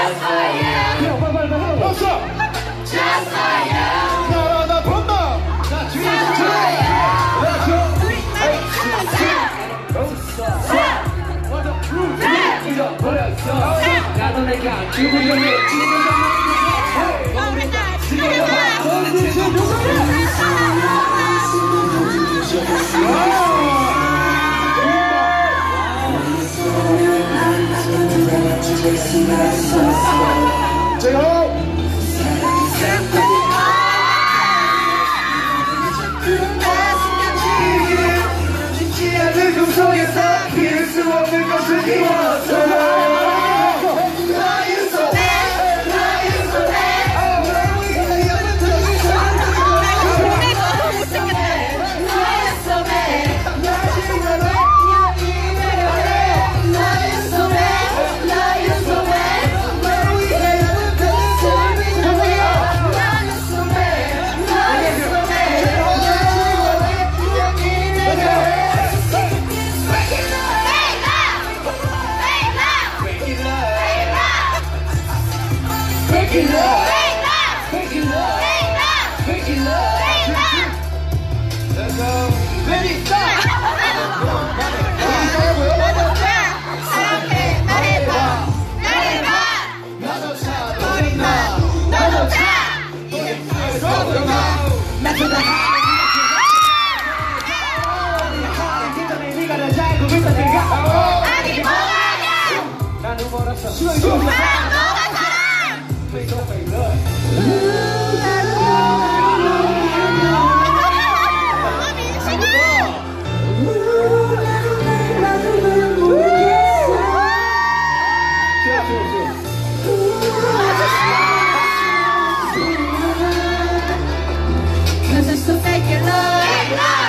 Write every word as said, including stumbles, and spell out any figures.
Just for you. 빨리 빨리 빨리 박수. Just for you. 나라다 본다. 자 주인 주인. 렛츠 고. 맞아. 이거 버렸어. 나도 내가 죽으려고 지금 제가 잊지 않는 꿈속에서 피할 수 없는 것을 이뤘어. Fake love, fake love, fake love, fake love. Let's go. Ready, stop. 사랑해, 말해봐, 말해봐. 나도 차, 너도 나, 너도 차. 너도 나. 나도 나. 아니 뭐하냐? 나는 멀었어. 시간이 아, 너가 사랑. Fake love, fake love. Cause it's the fake love.